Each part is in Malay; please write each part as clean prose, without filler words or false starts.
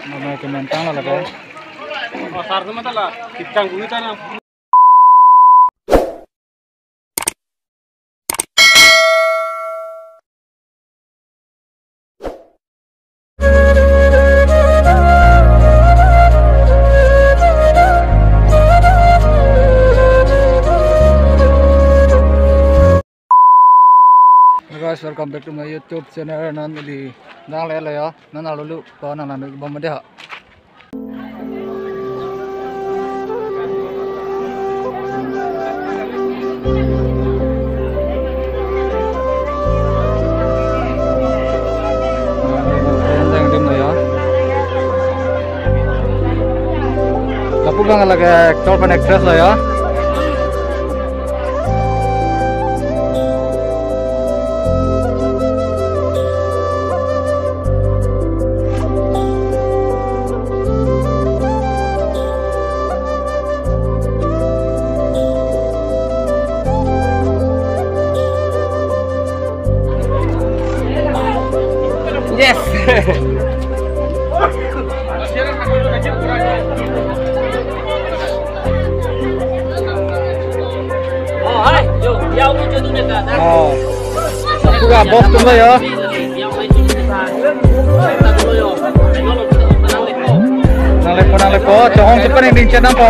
Nama kementang lah lagi. Sar sama tak lah, kicang bunyi tak lah. Guys, welcome back to my YouTube channel. Nan di nang le ya, nan lalu ko nan nan bom de ha. Yang dim ya. Lapu bang lagi Torpen Express lah ya. Yes. Oh, hai, yo, giao cho tôi được cả. Aku gak bos tu lah ya. Nang lepo, jangan cepat yang dincet nampo.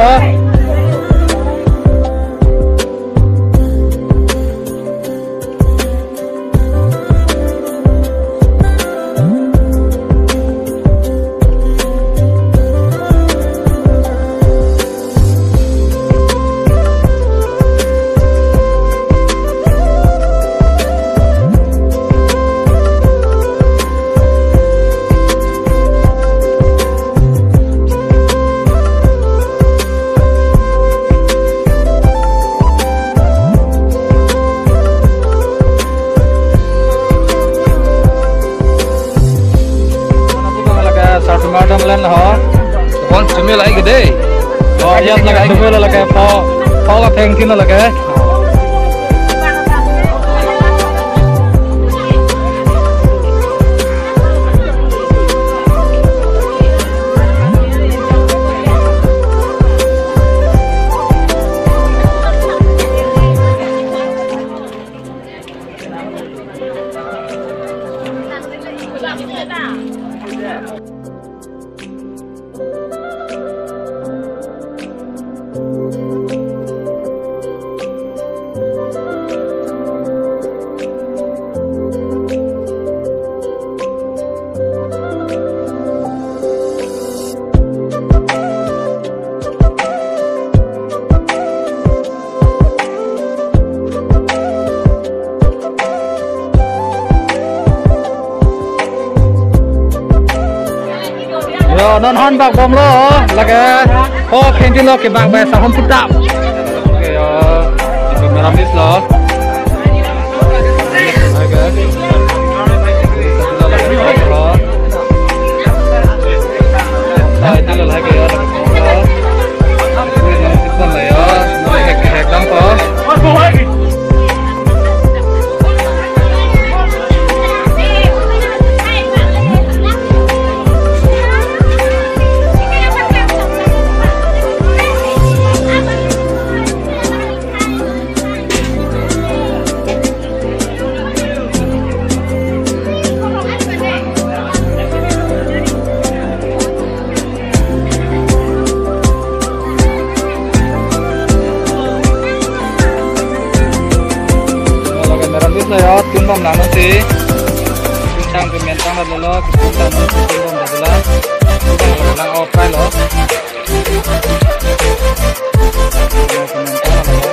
Madam lan ho, kon cemil lagi gede. Oh, ya lagi cemil lagi po la pengkin lagi. Non hon bak bom lo, lagi oh canteen lo ke bak bay saham putap. Okay ya, itu meramis lo. Okay. Itu lo lagi ya. Itu lah ya, hek dampo. Ya, timbang lah nanti. Bincang kementang dah dulu, kita timbang dah dulu. Timbang lang offline loh. Kementang dah dulu.